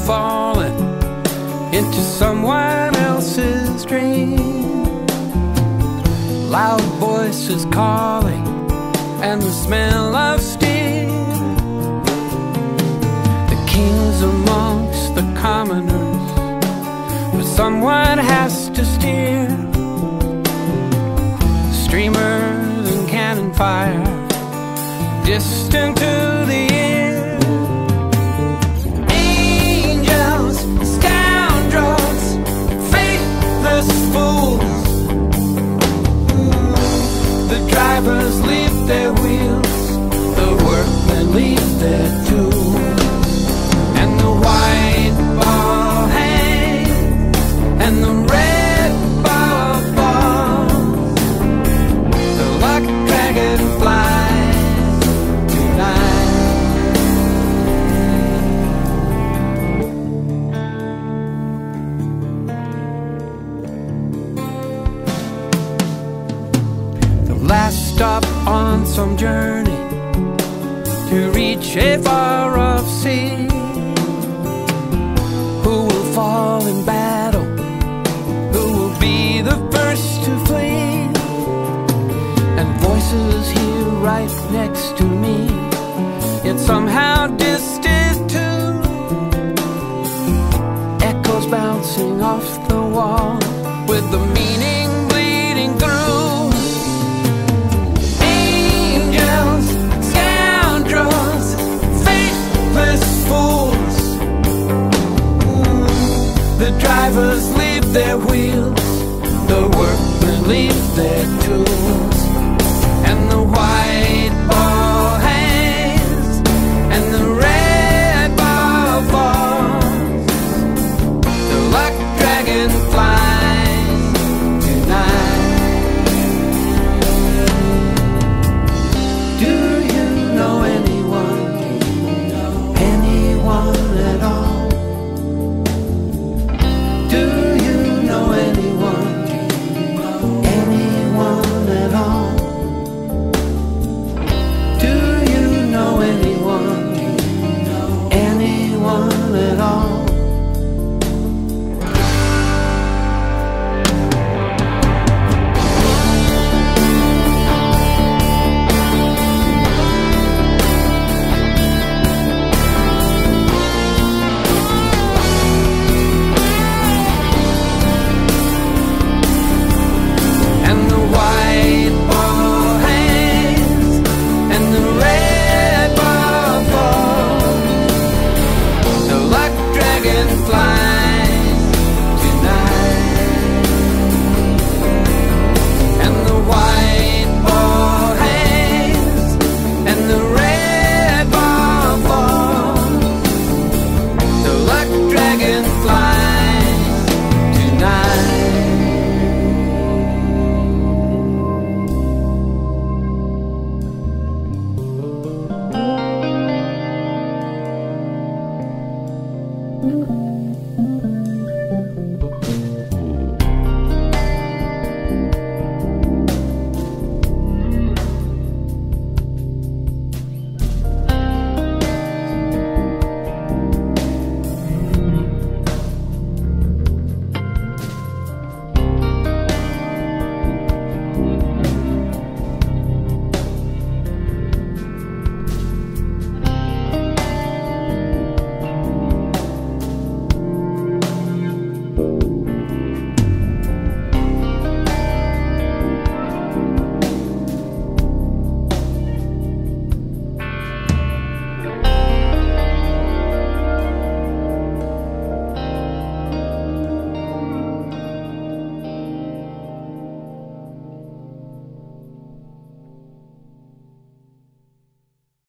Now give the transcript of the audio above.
falling into someone else's dream. Loud voices calling and the smell of steel. The kings amongst the commoners, but someone has to steer. Streamers and cannon fire, distant to the ear. Angels, scoundrels, faithless fools. The drivers leave their wheels, the workmen leave their tools. And the white ball hangs, and the red ball falls. The lucky dragon flies tonight. The last stop on some journey to reach a far-off sea. Who will fall in battle? Who will be the first to flee? And voices here right next to me, yet somehow distant too. Echoes bouncing off the wall with the meaning bleeding through. Angels, scoundrels, faithless fools. The drivers leave their wheels, the workmen leave their tools.